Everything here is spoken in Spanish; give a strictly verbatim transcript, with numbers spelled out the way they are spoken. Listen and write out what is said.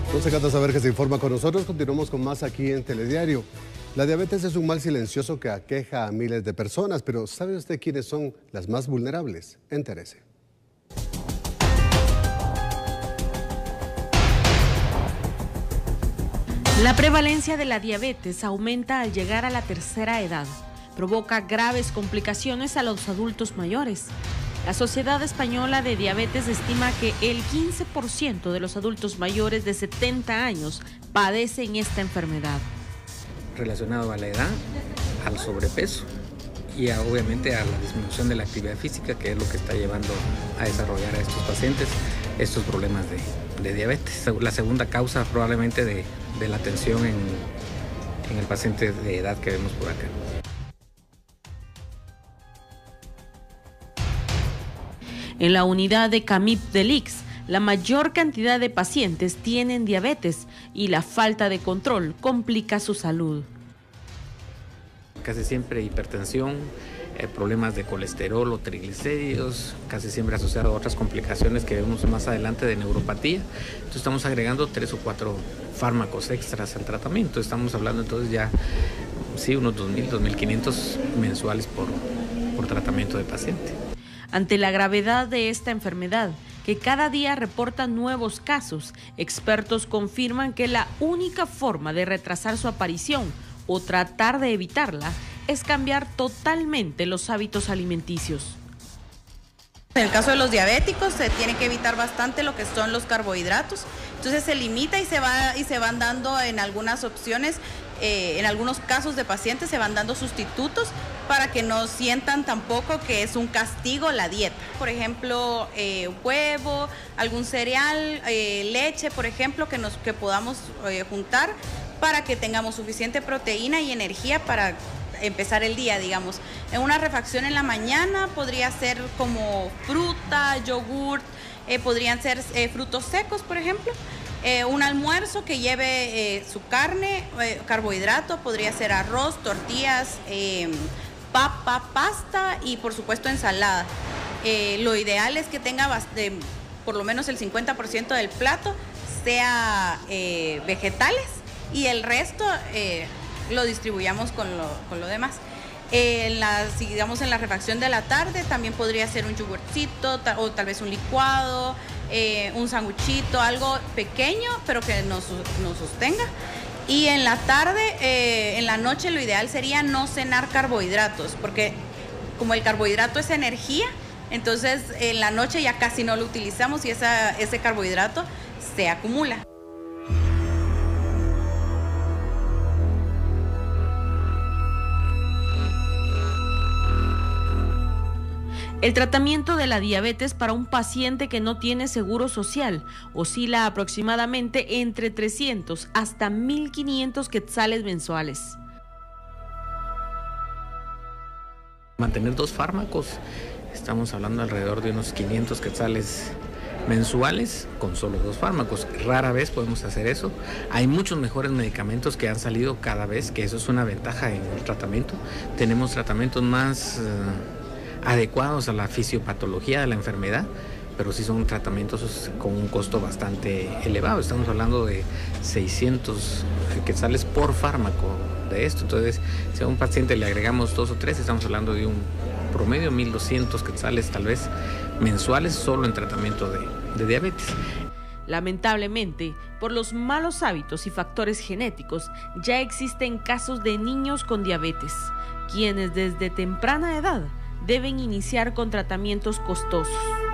No se encanta saber que se informa con nosotros. Continuamos con más aquí en Telediario. La diabetes es un mal silencioso que aqueja a miles de personas, pero ¿sabe usted quiénes son las más vulnerables? Entérese. La prevalencia de la diabetes aumenta al llegar a la tercera edad. Provoca graves complicaciones a los adultos mayores. La Sociedad Española de Diabetes estima que el quince por ciento de los adultos mayores de setenta años padecen esta enfermedad. Relacionado a la edad, al sobrepeso y a, obviamente a la disminución de la actividad física, que es lo que está llevando a desarrollar a estos pacientes estos problemas de, de diabetes. La segunda causa probablemente de, de la atención en, en el paciente de edad que vemos por acá. En la unidad de CAMIP del I C S, la mayor cantidad de pacientes tienen diabetes y la falta de control complica su salud. Casi siempre hipertensión, eh, problemas de colesterol o triglicéridos, casi siempre asociado a otras complicaciones que vemos más adelante de neuropatía. Entonces estamos agregando tres o cuatro fármacos extras al tratamiento. Estamos hablando entonces ya, sí, unos dos mil, dos mil quinientos mensuales por, por tratamiento de paciente. Ante la gravedad de esta enfermedad, que cada día reporta nuevos casos, expertos confirman que la única forma de retrasar su aparición o tratar de evitarla es cambiar totalmente los hábitos alimenticios. En el caso de los diabéticos se tiene que evitar bastante lo que son los carbohidratos, entonces se limita y se va y se van dando en algunas opciones, eh, en algunos casos de pacientes se van dando sustitutos para que no sientan tampoco que es un castigo la dieta. Por ejemplo, eh, huevo, algún cereal, eh, leche, por ejemplo, que, nos, que podamos eh, juntar para que tengamos suficiente proteína y energía para empezar el día, digamos. En una refacción en la mañana podría ser como fruta, yogur, eh, podrían ser eh, frutos secos, por ejemplo. Eh, un almuerzo que lleve eh, su carne, eh, carbohidrato, podría ser arroz, tortillas, eh, papa, pasta y por supuesto ensalada. Eh, lo ideal es que tenga bast- por lo menos el cincuenta por ciento del plato sea eh, vegetales y el resto eh, lo distribuyamos con lo, con lo demás. Eh, en la, digamos en la refacción de la tarde también podría ser un yogurcito ta, o tal vez un licuado, eh, un sanguchito, algo pequeño pero que nos, nos sostenga. Y en la tarde, eh, en la noche lo ideal sería no cenar carbohidratos, porque como el carbohidrato es energía, entonces en la noche ya casi no lo utilizamos y esa, ese carbohidrato se acumula. El tratamiento de la diabetes para un paciente que no tiene seguro social oscila aproximadamente entre trescientos hasta mil quinientos quetzales mensuales. Mantener dos fármacos, estamos hablando alrededor de unos quinientos quetzales mensuales con solo dos fármacos. Rara vez podemos hacer eso. Hay muchos mejores medicamentos que han salido cada vez, que eso es una ventaja en el tratamiento. Tenemos tratamientos más Uh, adecuados a la fisiopatología de la enfermedad, pero sí son tratamientos con un costo bastante elevado. Estamos hablando de seiscientos quetzales por fármaco de esto. Entonces, si a un paciente le agregamos dos o tres, estamos hablando de un promedio mil doscientos quetzales tal vez mensuales solo en tratamiento de, de diabetes. Lamentablemente, por los malos hábitos y factores genéticos, ya existen casos de niños con diabetes, quienes desde temprana edad deben iniciar con tratamientos costosos.